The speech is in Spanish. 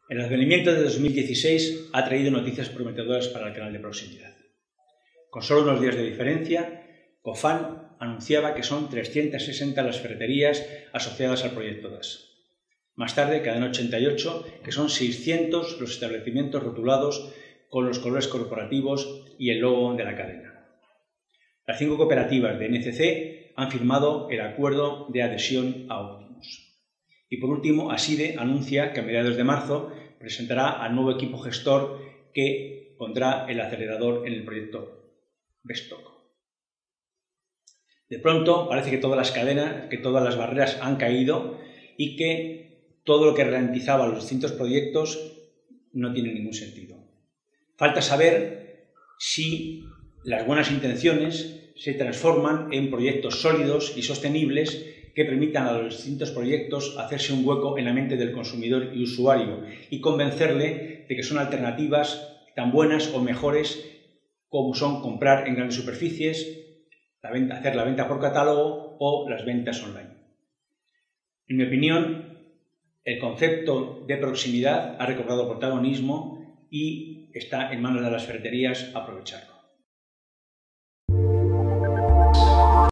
El advenimiento de 2016 ha traído noticias prometedoras para el canal de proximidad. Con solo unos días de diferencia, Cofan anunciaba que son 360 las ferreterías asociadas al proyecto DAS. Más tarde, Cadena 88, que son 600 los establecimientos rotulados con los colores corporativos y el logo de la cadena. Las 5 cooperativas de NCC han firmado el acuerdo de adhesión a Optimus. Y por último, Aside anuncia que a mediados de marzo presentará al nuevo equipo gestor que pondrá el acelerador en el proyecto Bestock. De pronto parece que todas las cadenas, que todas las barreras han caído y que todo lo que ralentizaba los distintos proyectos no tiene ningún sentido. Falta saber si las buenas intenciones se transforman en proyectos sólidos y sostenibles que permitan a los distintos proyectos hacerse un hueco en la mente del consumidor y usuario y convencerle de que son alternativas tan buenas o mejores como son comprar en grandes superficies, hacer la venta por catálogo o las ventas online. En mi opinión, el concepto de proximidad ha recobrado protagonismo y está en manos de las ferreterías aprovecharlo.